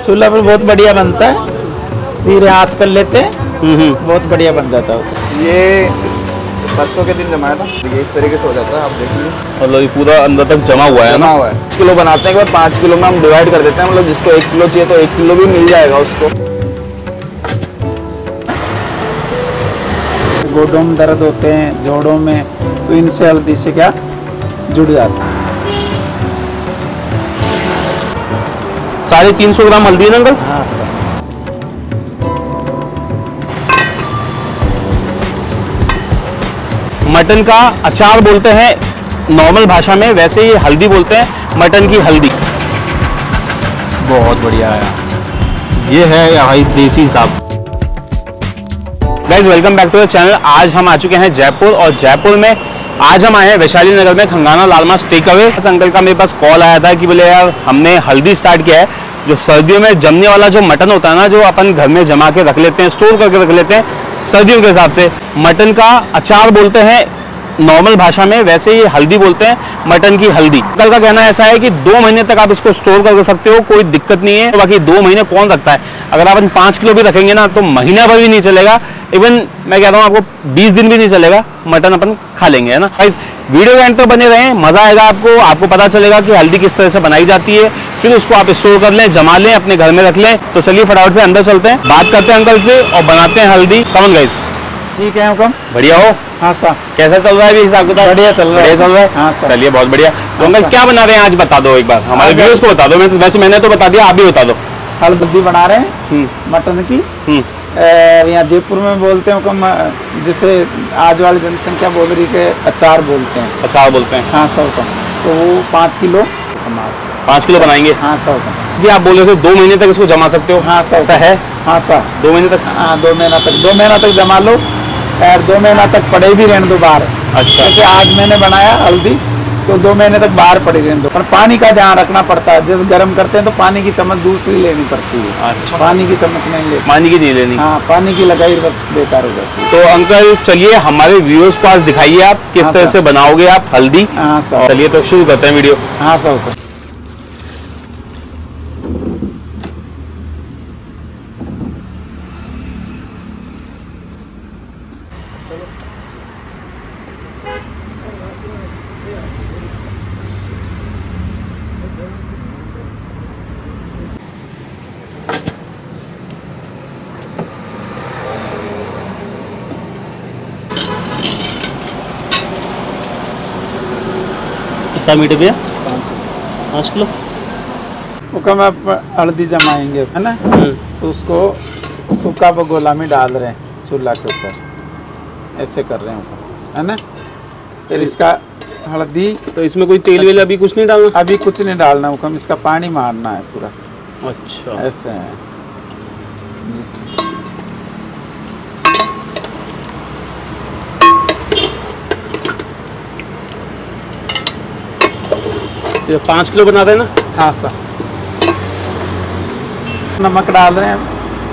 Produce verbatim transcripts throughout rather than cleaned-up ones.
चूल्हा पर बहुत बढ़िया बनता है, धीरे आंच कर लेते हैं, बहुत बढ़िया बन जाता है। ये परसों के दिन जमाया था, ये इस तरीके से हो जाता है, आप देखिए। मतलब ये पूरा अंदर तक जमा हुआ है जमा हुआ है। पाँच किलो बनाते हैं, पाँच किलो में हम डिवाइड कर देते हैं, मतलब जिसको एक किलो चाहिए तो एक किलो भी मिल जाएगा उसको। गोडों में दर्द होते हैं, जोड़ों में, तो इनसे हल्दी से क्या जुड़ जाता है। साढ़े तीन सौ ग्राम हल्दी है ना अंकल? हाँ सर। मटन का अचार बोलते हैं नॉर्मल भाषा में, वैसे ये हल्दी बोलते हैं, मटन की हल्दी। बहुत बढ़िया है, ये है यहाँ देसी साहब। Guys welcome back to the channel. आज हम आ चुके हैं जयपुर, और जयपुर में आज हम आए हैं वैशाली नगर में खंगाना लालमास टेक अवे। इस अंकल का मेरे पास कॉल आया था कि बोले यार हमने हल्दी स्टार्ट किया है, जो सर्दियों में जमने वाला जो मटन होता है ना, जो अपन घर में जमा के रख लेते हैं, स्टोर करके रख लेते हैं सर्दियों के हिसाब से, मटन का अचार बोलते हैं नॉर्मल भाषा में, वैसे ये हल्दी बोलते हैं, मटन की हल्दी। अंकल का कहना ऐसा है कि दो महीने तक आप इसको स्टोर कर सकते हो, कोई दिक्कत नहीं है। बाकी दो महीने कौन रखता है, अगर आप पाँच किलो भी रखेंगे ना तो महीना भर भी नहीं चलेगा, इवन मैं कहता हूँ आपको बीस दिन भी नहीं चलेगा, मटन अपन खा लेंगे, है ना। वीडियो के एंड तक बने रहें, मजा आएगा आपको। आपको पता चलेगा कि हल्दी किस तरह से बनाई जाती है, फिर उसको आप स्टोर कर लें, जमा लें, अपने घर में रख लें। तो चलिए फटाफट से अंदर चलते हैं, बात करते हैं अंकल से और बनाते हैं हल्दी। कमन गाइस, ठीक है हुकम। बढ़िया हो? हाँ सर। कैसा चल रहा है अभी हिसाब किताब? बढ़िया चल रहा है। बढ़िया चल रहा है। हाँ सर। चलिए बहुत बढ़िया। तो हाँ अंकल क्या बना रहे हैं आज, बता दो एक बार हमारे व्यूअर्स को बता दो। मैं वैसे मैंने तो बता दिया, आप भी बता दो। हल्दी बना रहे हैं मटन की। यहाँ जयपुर में बोलते हैं हुकम, जिसे आज वाली जनसंख्या बोल रही है अचार बोलते हैं। अचार बोलते हैं? हाँ सर हुकम। तो वो पाँच किलो पाँच किलो बनाएंगे? हाँ सर हुकम। ये आप बोल रहे थे दो महीने तक इसको जमा सकते हो? हाँ सर। ऐसा है? हाँ सर। दो महीने तक? हाँ दो महीना तक, दो महीना तक जमा लो और दो महीना तक पड़े भी रहने दो बाहर। अच्छा। जैसे आज मैंने बनाया हल्दी, तो दो महीने तक बाहर पड़ी रहने दो। पर पानी का ध्यान रखना पड़ता है, जैसे गर्म करते हैं तो पानी की चम्मच दूसरी लेनी पड़ती है। अच्छा। पानी की चम्मच नहीं लेनी। पानी की नहीं लेनी? हाँ, पानी की लगाई बस बेकार हो जाती है। तो अंकल चलिए हमारे व्यूअर्स को आज दिखाइए आप किस हाँ तरह से बनाओगे आप हल्दी। हाँ सर। चलिए तो शुरू करते हैं वीडियो। हाँ सर। कितना मीटर भैया? पाँच किलो। हुक्म आप हल्दी जमाएंगे है ना, तो उसको सूखा बगोला में डाल रहे हैं चूल्हा के ऊपर, ऐसे कर रहे हैं है ना। फिर इसका हल्दी, तो इसमें कोई तेल वेल अभी कुछ नहीं डालना? अभी कुछ नहीं डालना हुक्म, इसका पानी मारना है पूरा। अच्छा, ऐसे है जिससे पाँच किलो बना रहे हैं ना? हाँ सर। नमक डाल रहे हैं।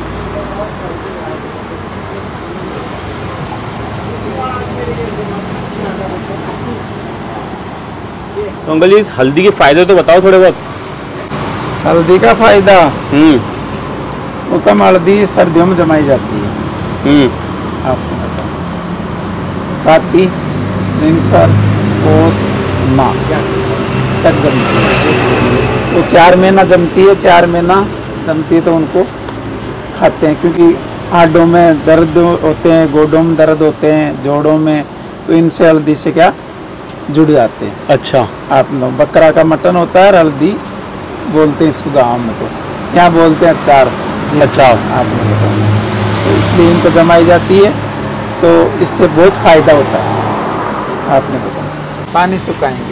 तो अंकल जी इस हल्दी के फायदे तो बताओ थोड़े बहुत। हल्दी का फायदा, हम्म हुक्म हल्दी सर्दियों में जमाई जाती है। हम्म आपको बताओ, काती मिंसर पोस माह तक जमती है। तो चार महीना जमती है, चार महीना जमती है तो उनको खाते हैं, क्योंकि हाडों में दर्द होते हैं, गोडों में दर्द होते हैं, जोड़ों में, तो इनसे हल्दी से क्या जुड़ जाते हैं। अच्छा। आप लोग बकरा का मटन होता है, हल्दी बोलते हैं इसको गाँव में, तो यहाँ बोलते हैं अचार। अच्छा। आप लोग बताओ, तो इसलिए इनको जमाई जाती है, तो इससे बहुत फायदा होता है। आपने बताया पानी सुखाएंगे।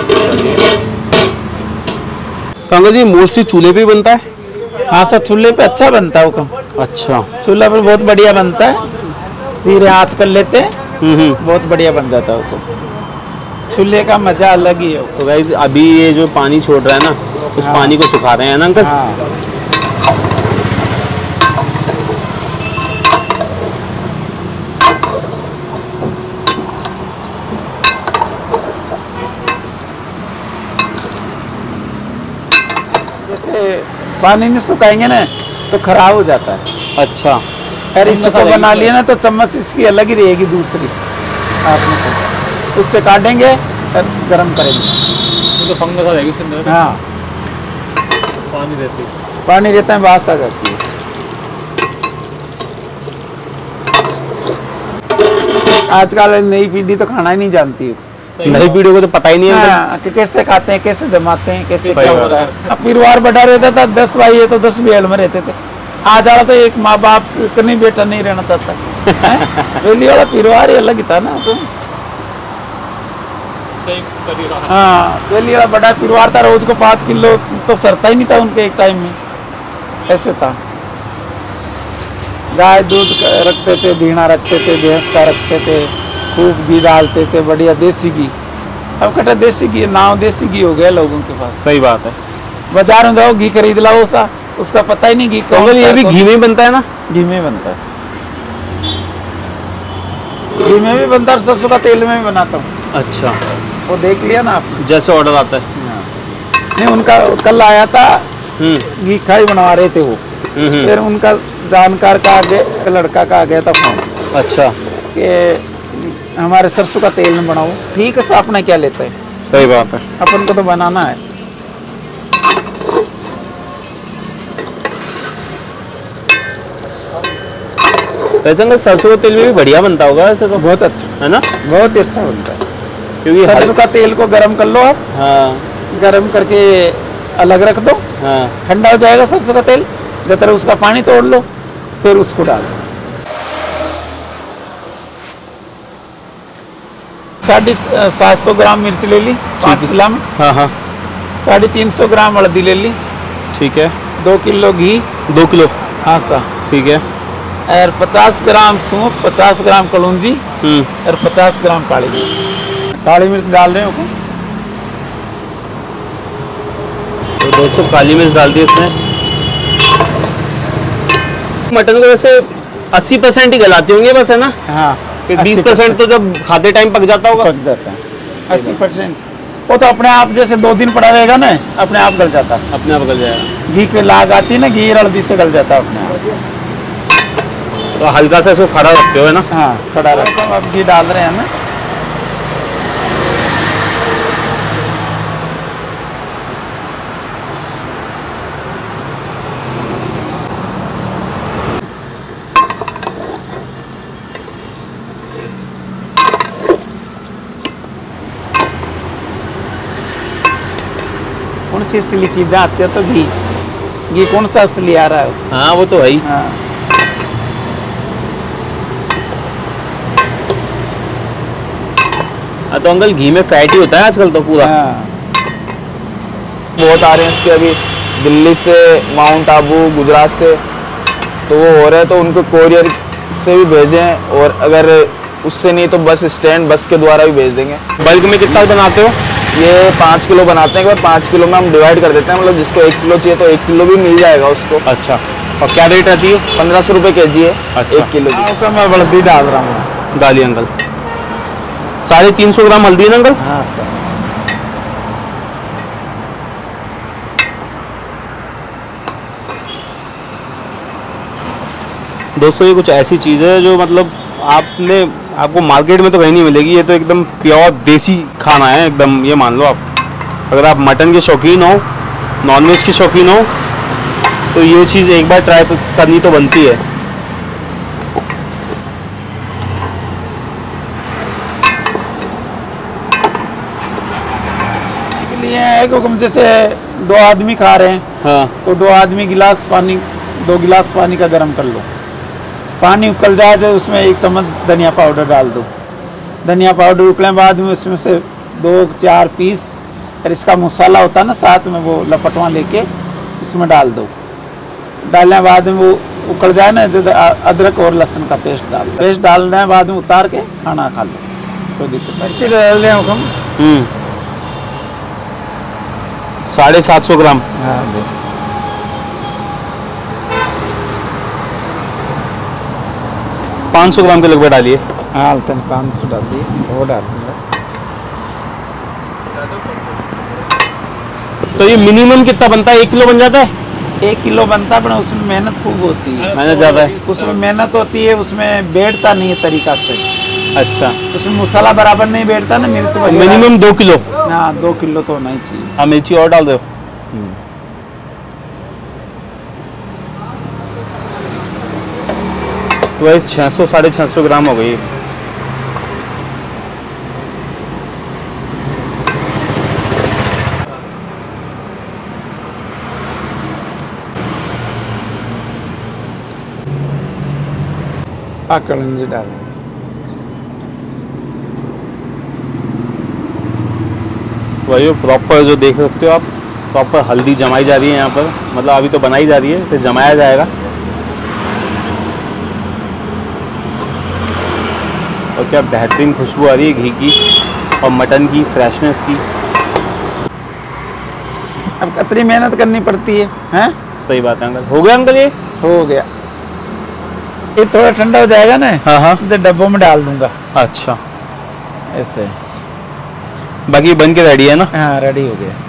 तो अंकल जी मोस्टली चूल्हे पे ही बनता है? हाँ सर, चूल्हे पे अच्छा बनता है हुक्म। अच्छा। चूल्हा पर बहुत बढ़िया बनता है, धीरे आंच कर लेते हैं, हम्म बहुत बढ़िया बन जाता है हुक्म। चूल्हे का मजा अलग ही है। तो गाइस अभी ये जो पानी छोड़ रहा है ना, उस हाँ। पानी को सुखा रहे हैं ना अंकल? हाँ। जैसे पानी नहीं सुखाएंगे ना तो खराब हो जाता है। अच्छा, अगर इसको बना लिया ना तो चम्मच इसकी अलग ही रहेगी दूसरी, आपने को उससे काटेंगे और गर्म करेंगे तो फंगस आ जाएगी उसके अंदर। हाँ, पानी रहती है। पानी रहता है, बास आ जाती है। आजकल नई पीढ़ी तो खाना ही नहीं जानती है। नई पीढ़ी को तो पता ही नहीं है। हाँ, कि कैसे खाते हैं, कैसे जमाते हैं, कैसे सही क्या बात होता है। अब परिवार बड़ा रहता था, दस भाई है तो दस बेड़ में रहते थे। आज वाला तो एक माँ बाप से कहीं बेटा नहीं रहना चाहता है। पहले वाला परिवार ही अलग ही था ना तो। सही परिवार। हाँ, पहले वाला बड़ा परिवार था, रोज को पाँच किलो तो सरता ही नहीं था उनके एक टाइम में, ऐसे था। गाय दूध का रखते थे, दीना रखते थे, भैंस का रखते थे, खूब घी डालते थे, बढ़िया देसी घी। अब कटा देसी घी, नाव देसी घी हो गया लोगों के पास। सही बात है। बाजार में जाओ घी खरीद लाओ सा, उसका पता ही नहीं घी कौन तो सा ये है, भी कौन- घी में ही बनता है ना? घी में बनता है। घी में भी बनता है, सरसों का तेल में भी बनाता हूँ। अच्छा, वो देख लिया ना आपने? जैसे ऑर्डर आता है। नहीं, उनका कल आया था, हम्म घी खाई बनवा रहे थे वो। हम्म, हम्म। फिर उनका जानकार का आगे लड़का का आ गया था फोन अच्छा, कि हमारे सरसों का तेल में बनाओ। ठीक है, साहब अपने क्या लेते हैं, सही बात है। अपन को तो बनाना है। वैसे अंकल सरसों का तेल में भी बढ़िया बनता होगा ऐसे तो, बहुत अच्छा, है ना? बहुत ही अच्छा बनता है। क्योंकि सरसों हर- का तेल को गरम कर लो आप, हाँ गरम करके अलग रख दो, हाँ, ठंडा हो जाएगा सरसों का तेल, जब तक उसका पानी तोड़ लो, फिर उसको डाल दो। साढ़े सात सौ ग्राम मिर्च ले ली पाँच है। किलो में, हाँ हाँ, साढ़े तीन सौ ग्राम हल्दी ले ली, ठीक है। दो किलो घी, दो किलो, हाँ सा, ठीक है। और पचास ग्राम सौंफ, पचास ग्राम कलौंजी हम्म, और पचास ग्राम काली मिर्च। काली मिर्च डाल रहे हो क्या? तो दोस्तों काली मिर्च डाल दी इसमें। मटन को वैसे अस्सी परसेंट ही गलाती होंगे बस, है ना? हाँ, फिर बीस परसेंट तो जब खाते टाइम पक जाता होगा। पक जाता है। अस्सी परसेंट वो तो अपने आप, जैसे दो दिन पड़ा रहेगा ना, अपने आप गल जाता है। अपने आप गल जाएगा। घी की लाग आती है ना, घी हल्दी से गल जाता है अपने आप। तो हल्का सा इसको खड़ा रखते हो, है ना? हाँ, खड़ा रखो। अब घी डाल रहे हैं ना, कौन सी असली चीजें आती है तो घी, घी कौन सा असली आ रहा है? हाँ वो तो है ही। हाँ, हाँ, तो अंकल घी में फैट ही होता है आजकल तो पूरा। हाँ। बहुत आ रहे हैं इसके अभी, दिल्ली से, माउंट आबू, गुजरात से, तो वो हो रहे हैं, तो उनको कोरियर से भी भेजें, और अगर उससे नहीं तो बस स्टैंड, बस के द्वारा भी भेज देंगे। बल्क में कितना बनाते हो? ये पाँच किलो बनाते हैं, पाँच किलो में हम डिवाइड कर देते हैं, मतलब जिसको एक किलो चाहिए तो एक किलो भी मिल जाएगा उसको। अच्छा, और क्या रेट रहती है? पंद्रह सौ रुपये के जी है अच्छा। एक किलो की। हाँ, उसका मैं हल्दी डाल रहा हूँ। डालिए अंकल। साढ़े तीन सौ ग्राम हल्दी है ना अंकल? हाँ सर। दोस्तों ये कुछ ऐसी चीज़ है जो मतलब आपने आपको मार्केट में तो कहीं नहीं मिलेगी। ये तो एकदम प्योर देसी खाना है एकदम, ये मान लो आप। अगर आप मटन के शौकीन हो, नॉनवेज के शौकीन हो, तो ये चीज़ एक बार ट्राई करनी तो बनती है। के लिए है कि हम जैसे दो आदमी खा रहे हैं, हाँ तो दो आदमी गिलास पानी, दो गिलास पानी का गर्म कर लो, पानी उकल जाए तो उसमें एक चम्मच धनिया पाउडर डाल दो। धनिया पाउडर उकलने बाद में उसमें से दो चार पीस, और इसका मसाला होता है ना साथ में, वो लपटवा लेके उसमें डाल दो। डालने के बाद में वो उकल जाए ना, जो अदरक और लहसुन का पेस्ट डाल दो। पेस्ट डालने के बाद में उतार के खाना खा लो, कोई दिक्कत नहीं। अच्छी डाल रहे हो हम। हम्म साढ़े सात सौ ग्राम। हाँ दे। पाँच सौ ग्राम के लगभग डालिए। हाँ तन पाँच सौ डाल दिए, वो डाल दूँगा। तो ये मिनिमम कितना बनता है? एक किलो बन जाता है? एक किलो बनता है, पर उसमें मेहनत खूब होती है। मेहनत ज़्यादा है। उसमें मेहनत होती है, उसमें बैठता नहीं है तरीका से, अच्छा, उसमें मसाला बराबर नहीं बैठता ना, मिर्च वगैरह। मिनिमम दो किलो। हाँ, दो किलो तो होना ही चाहिए। हाँ, मिर्ची और डाल दो। तो भाई छः सौ साढ़े छः सौ ग्राम हो गई। हाँ, कलंजी डाल। वही प्रॉपर जो देख सकते हो आप, प्रॉपर हल्दी जमाई जा रही है यहाँ पर, मतलब अभी तो बनाई जा रही है, फिर जमाया जाएगा। और क्या बेहतरीन खुशबू आ रही है घी की और मटन की फ्रेशनेस की। अब कितनी मेहनत करनी पड़ती है, हैं? सही बात है अंकल। हो गया अंकल? ये हो गया। ये थोड़ा ठंडा हो जाएगा ना, हाँ हाँ, तो डब्बों में डाल दूंगा अच्छा। ऐसे। बाकी बन के रेडी है ना? हाँ, रेडी हो गया।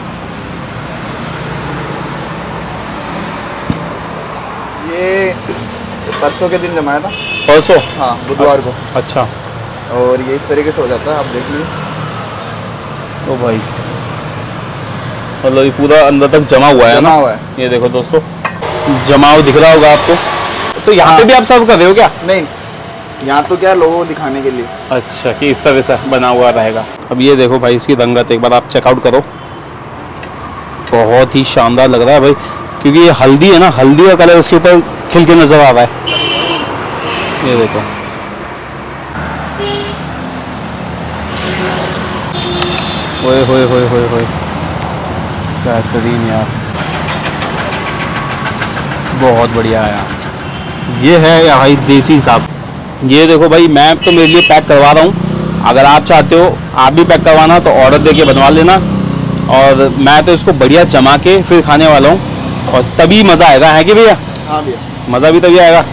ये परसों के दिन जमाया था। परसों? हाँ, बुधवार को। अच्छा। और ये इस तरीके से हो जाता है, आप देख लीजिए। तो भाई मतलब ये पूरा अंदर तक जमा हुआ है जमा ना? हुआ है। ये देखो दोस्तों, जमाव दिख रहा होगा आपको। तो यहाँ पे भी आप सर्व कर रहे हो क्या? नहीं, यहाँ तो क्या है, लोगों को दिखाने के लिए। अच्छा, कि इस तरह से बना हुआ रहेगा। अब ये देखो भाई, इसकी रंगत एक बार आप चेकआउट करो, बहुत ही शानदार लग रहा है भाई, क्योंकि ये हल्दी है ना, हल्दी का कलर इसके ऊपर खिल के नजर आ रहा है। ये देखो, ओए होए होए होए होए, बेहतरीन यार, बहुत बढ़िया है यार। ये है भाई देसी साहब। ये देखो भाई, मैं तो मेरे लिए पैक करवा रहा हूँ, अगर आप चाहते हो आप भी पैक करवाना तो ऑर्डर देके बनवा लेना। और मैं तो इसको बढ़िया जमा के फिर खाने वाला हूँ, और तभी मज़ा आएगा, है कि भैया? हाँ भैया, मज़ा भी तभी आएगा।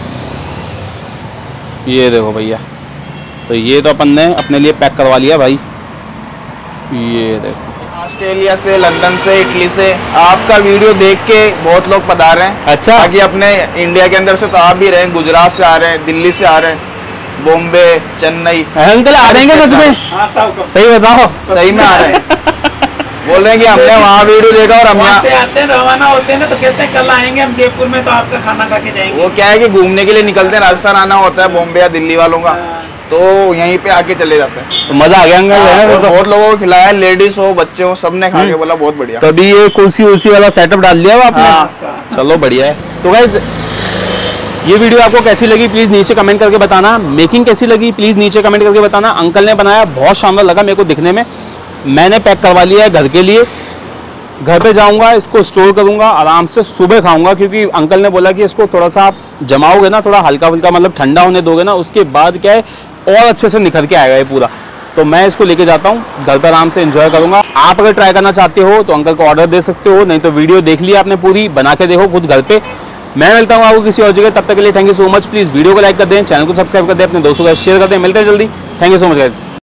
ये देखो भैया, तो ये तो अपन ने अपने लिए पैक करवा लिया भाई। ये देखो, ऑस्ट्रेलिया से, लंदन से, इटली से आपका वीडियो देख के बहुत लोग पधार रहे हैं। अच्छा। ताकि अपने इंडिया के अंदर से तो आप भी रहे हैं, गुजरात से आ रहे हैं, दिल्ली से आ रहे हैं, बॉम्बे, चेन्नई। अंकल आ रहे हैं सच में? हाँ, सब सही बताओ। सही में आ रहे हैं। बोल रहे हैं कि हमने वहाँ वीडियो देखा और हम वहाँ यहाँ से आते हैं, रवाना होते हैं ना, तो कहते हैं कल आएंगे हम जयपुर में, तो आपका खाना खा के जाएंगे। वो क्या है कि घूमने के लिए निकलते हैं, राजस्थान आना होता है, बॉम्बे या दिल्ली वालों का, तो यहीं पे आके चले जाते हैं। तो मज़ा आ गया अंकल, है ना? और बहुत लोगों को खिलाया, लेडीज हो, बच्चे हो, सबने खा के बोला बहुत बढ़िया। तभी ये कुर्सी उर्सी वाला सेटअप डाल दिया आपने? हाँ। चलो बढ़िया है। तो गाइस, ये वीडियो आपको कैसी लगी प्लीज़ नीचे कमेंट करके बताना। मेकिंग कैसी लगी प्लीज़ नीचे कमेंट करके बताना। अंकल ने बनाया, बहुत शानदार लगा मेरे को दिखने में। मैंने पैक करवा लिया है घर के लिए, घर पे जाऊंगा, इसको स्टोर करूंगा, आराम से सुबह खाऊंगा, क्योंकि अंकल ने बोला कि इसको थोड़ा सा आप जमाओगे ना, थोड़ा हल्का फुल्का मतलब ठंडा होने दोगे ना, उसके बाद क्या है और अच्छे से निखर के आएगा ये पूरा। तो मैं इसको लेके जाता हूँ, घर पर आराम से एंजॉय करूंगा। आप अगर ट्राई करना चाहते हो तो अंकल को ऑर्डर दे सकते हो, नहीं तो वीडियो देख लिया आपने पूरी, बना के देखो खुद घर पे। मैं मिलता हूँ आपको किसी और जगह, तब तक के लिए thank you so much. Please video को लाइक कर दें, चैनल को सब्सक्राइब कर दें, अपने दोस्तों का शेयर कर दें। मिलते हैं जल्दी। Thank you so much guys.